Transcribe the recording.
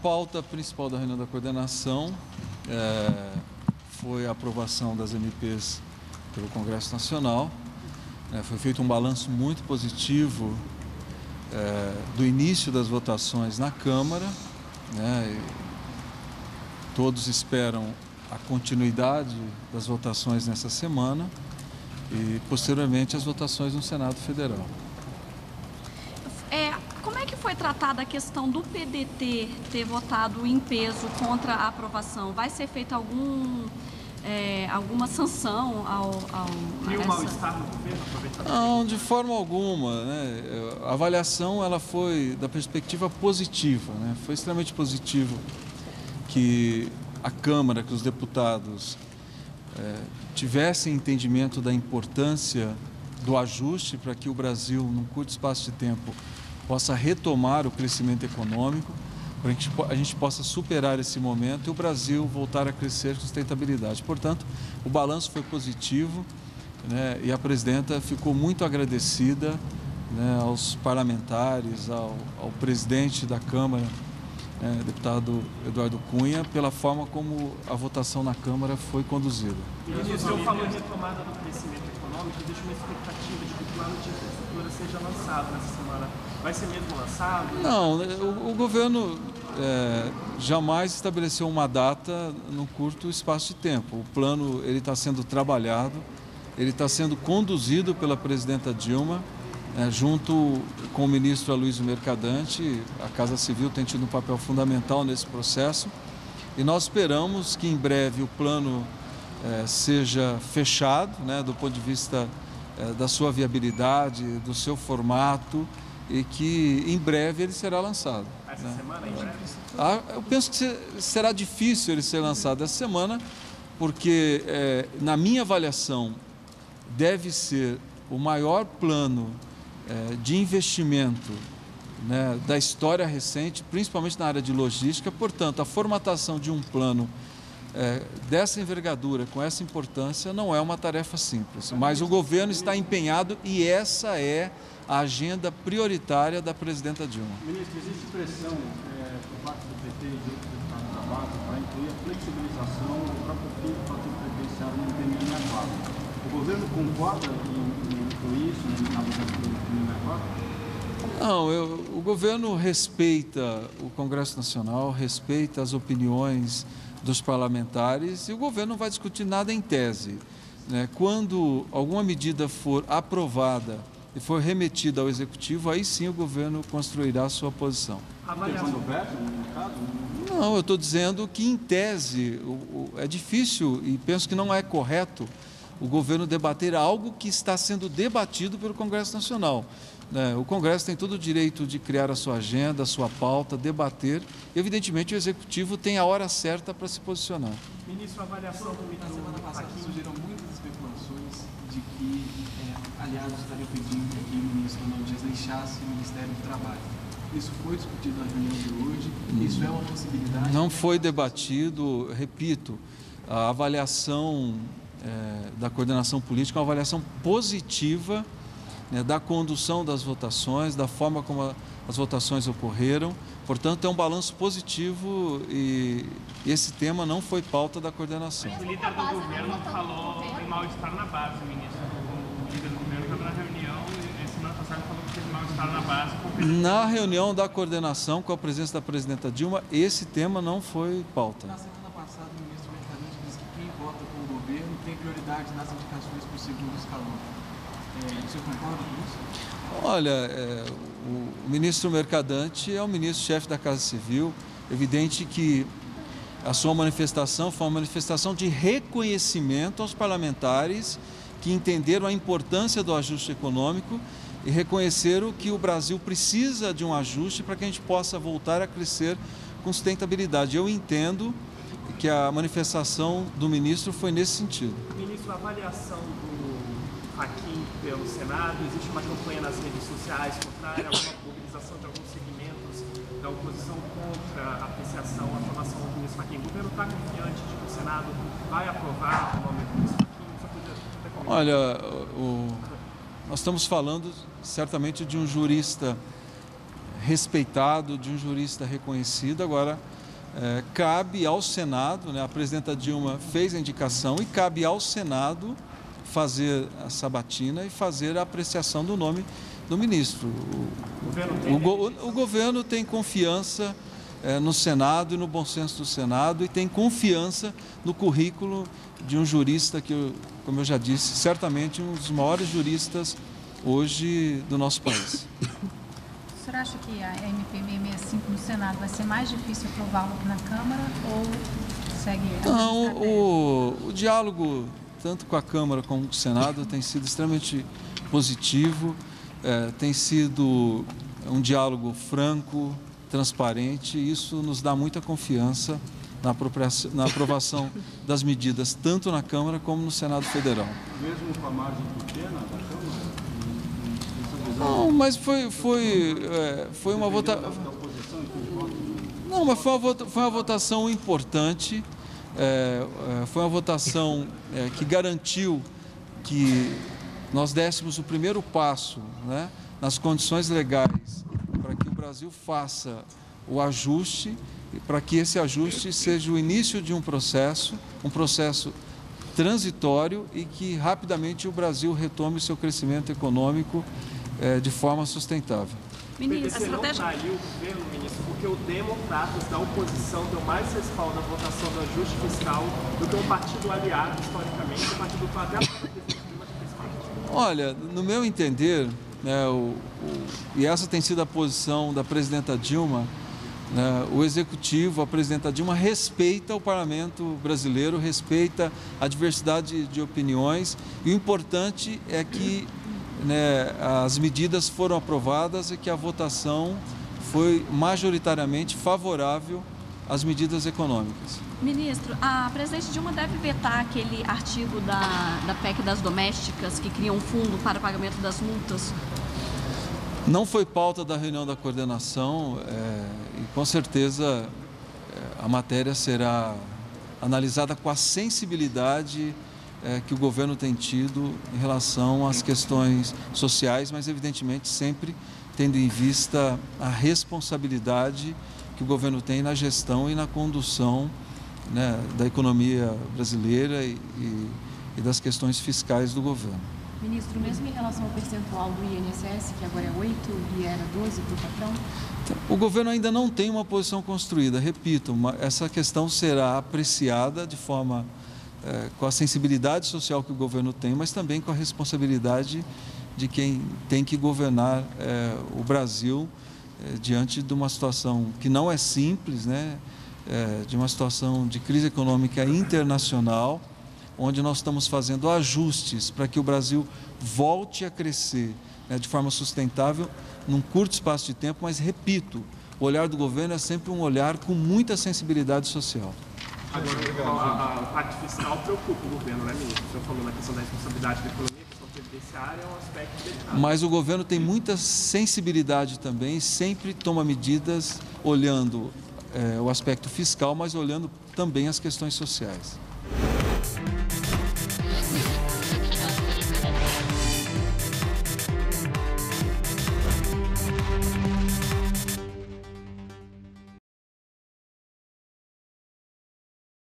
pauta principal da reunião da coordenação foi a aprovação das MPs pelo Congresso Nacional. Foi feito um balanço muito positivo do início das votações na Câmara. Todos esperam a continuidade das votações nessa semana e, posteriormente, as votações no Senado Federal. Como é que foi tratada a questão do PDT ter votado em peso contra a aprovação? Vai ser feita alguma sanção E o mal-estar no governo? Não, de forma alguma. A avaliação ela foi da perspectiva positiva. Foi extremamente positivo que a Câmara, que os deputados tivessem entendimento da importância do ajuste para que o Brasil, num curto espaço de tempo, possa retomar o crescimento econômico, para que a gente possa superar esse momento e o Brasil voltar a crescer com sustentabilidade. Portanto, o balanço foi positivo, e a presidenta ficou muito agradecida aos parlamentares, ao presidente da Câmara, deputado Eduardo Cunha, pela forma como a votação na Câmara foi conduzida. O senhor falou em retomada do crescimento econômico, deixa uma expectativa de que o plano de infraestrutura seja lançado nessa semana. Vai ser mesmo lançado? Não, o governo jamais estabeleceu uma data num curto espaço de tempo. O plano está sendo trabalhado, ele está sendo conduzido pela presidenta Dilma, junto com o ministro Aloysio Mercadante. A Casa Civil tem tido um papel fundamental nesse processo e nós esperamos que em breve o plano seja fechado, do ponto de vista da sua viabilidade, do seu formato, e que em breve ele será lançado. Essa semana, em breve? Eu penso que será difícil ele ser lançado essa semana, porque, na minha avaliação, deve ser o maior plano de investimento da história recente, principalmente na área de logística. Portanto, a formatação de um plano dessa envergadura, com essa importância, não é uma tarefa simples. Mas o governo está empenhado e essa é a agenda prioritária da presidenta Dilma. Ministro, existe pressão por parte do PT e de outros deputados da base para incluir a flexibilização do próprio fim do fator previdenciário no PMI 64. O governo concorda em incluir isso na votação do PMI 64? Não, o governo respeita o Congresso Nacional, respeita as opiniões dos parlamentares e o governo não vai discutir nada em tese. Quando alguma medida for aprovada e for remetida ao Executivo, aí sim o governo construirá a sua posição. Quando veto, no caso? Não, eu estou dizendo que, em tese, é difícil e penso que não é correto o governo debater algo que está sendo debatido pelo Congresso Nacional. O Congresso tem todo o direito de criar a sua agenda, a sua pauta, debater. E, evidentemente, o Executivo tem a hora certa para se posicionar. Ministro, a avaliação do Na semana passada aqui surgiram muitas especulações de que aliados estariam pedindo que o ministro Fernando Dias deixasse o Ministério do Trabalho. Isso foi discutido na reunião de hoje? Isso é uma possibilidade? Não foi debatido, repito, a avaliação da coordenação política é uma avaliação positiva da condução das votações, da forma como as votações ocorreram. Portanto, é um balanço positivo e esse tema não foi pauta da coordenação. O líder do governo falou em mal-estar na base, ministro. O líder do governo estava na reunião e semana passada falou que teve mal-estar na base. Na reunião da coordenação, com a presença da presidenta Dilma, esse tema não foi pauta. Na semana passada, o ministro Mercadante disse que quem vota com o governo tem prioridade nas indicações para o segundo escalão. Você concorda com isso? Olha, o ministro Mercadante é o ministro-chefe da Casa Civil. Evidente que a sua manifestação foi uma manifestação de reconhecimento aos parlamentares que entenderam a importância do ajuste econômico e reconheceram que o Brasil precisa de um ajuste para que a gente possa voltar a crescer com sustentabilidade. Eu entendo que a manifestação do ministro foi nesse sentido. Ministro, a avaliação do Fachin pelo Senado, existe uma campanha nas redes sociais contrária a uma mobilização de alguns segmentos da oposição contra a apreciação, a aprovação do ministro Fachin. O governo está confiante de que o Senado vai aprovar o nome do ministro Fachin? Olha, nós estamos falando certamente de um jurista respeitado, de um jurista reconhecido. Agora, cabe ao Senado, né, a presidenta Dilma fez a indicação e cabe ao Senado fazer a sabatina e fazer a apreciação do nome do ministro. O governo tem confiança no Senado e no bom senso do Senado e tem confiança no currículo de um jurista que, como eu já disse, certamente um dos maiores juristas hoje do nosso país. O senhor acha que a MP 665 no Senado vai ser mais difícil aprová-la que na Câmara ou segue a Não, o diálogo tanto com a Câmara como com o Senado tem sido extremamente positivo, tem sido um diálogo franco, transparente, e isso nos dá muita confiança na aprovação das medidas, tanto na Câmara como no Senado Federal. Mesmo com a margem pequena da Câmara? Não, mas foi uma votação. Não, mas foi uma votação importante, foi uma votação que garantiu que nós dessemos o primeiro passo, né, nas condições legais para que o Brasil faça o ajuste, para que esse ajuste seja o início de um processo transitório e que rapidamente o Brasil retome o seu crescimento econômico de forma sustentável. Ministro, a estratégia... não traiu o governo, ministro, porque o Democratas da oposição deu mais respaldo à votação do ajuste fiscal do que um partido aliado, historicamente, o partido que até a presidente Dilma de fiscal. Olha, no meu entender, né, e essa tem sido a posição da presidenta Dilma, né, o Executivo, a presidenta Dilma respeita o parlamento brasileiro, respeita a diversidade de opiniões, e o importante é que, né, as medidas foram aprovadas e que a votação foi majoritariamente favorável às medidas econômicas. Ministro, a presidente Dilma deve vetar aquele artigo da PEC das domésticas que cria um fundo para pagamento das multas? Não foi pauta da reunião da coordenação e com certeza a matéria será analisada com a sensibilidade que o governo tem tido em relação às questões sociais, mas evidentemente sempre tendo em vista a responsabilidade que o governo tem na gestão e na condução, né, da economia brasileira e das questões fiscais do governo. Ministro, mesmo em relação ao percentual do INSS, que agora é 8% e era 12% para o patrão? O governo ainda não tem uma posição construída, repito, essa questão será apreciada de forma com a sensibilidade social que o governo tem, mas também com a responsabilidade de quem tem que governar o Brasil diante de uma situação que não é simples, né? De uma situação de crise econômica internacional, onde nós estamos fazendo ajustes para que o Brasil volte a crescer, né, de forma sustentável num curto espaço de tempo, mas repito, o olhar do governo é sempre um olhar com muita sensibilidade social. Agora, a parte fiscal preocupa o governo, né, ministro? O senhor falou na questão da responsabilidade da economia, a questão previdenciária é um aspecto delicado. Mas o governo tem muita sensibilidade também, sempre toma medidas olhando o aspecto fiscal, mas olhando também as questões sociais.